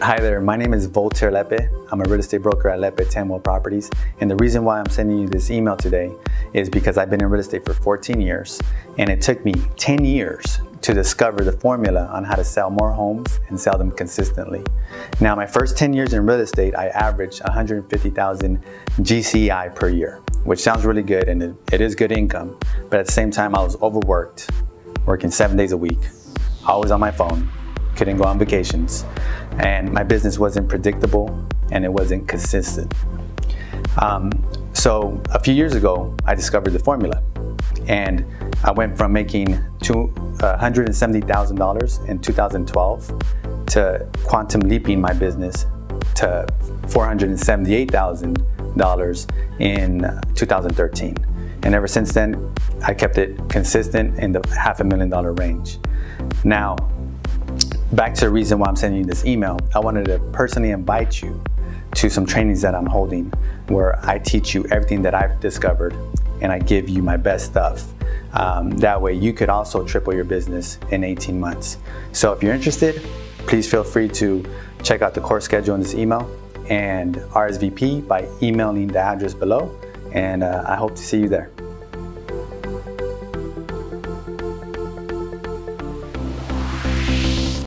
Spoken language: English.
Hi there, my name is Voltaire Lepe. I'm a real estate broker at Lepe Tamwell Properties. And the reason why I'm sending you this email today is because I've been in real estate for 14 years and it took me 10 years to discover the formula on how to sell more homes and sell them consistently. Now, my first 10 years in real estate, I averaged 150,000 GCI per year, which sounds really good and it is good income. But at the same time, I was overworked, working 7 days a week, always on my phone, couldn't go on vacations, and my business wasn't predictable and it wasn't consistent. So a few years ago, I discovered the formula, and I went from making $170,000 in 2012 to quantum leaping my business to $478,000 in 2013. And ever since then, I kept it consistent in the $500,000 range. Now, back to the reason why I'm sending you this email, I wanted to personally invite you to some trainings that I'm holding where I teach you everything that I've discovered and I give you my best stuff. That way you could also triple your business in 18 months. So if you're interested, please feel free to check out the course schedule in this email and RSVP by emailing the address below, and I hope to see you there.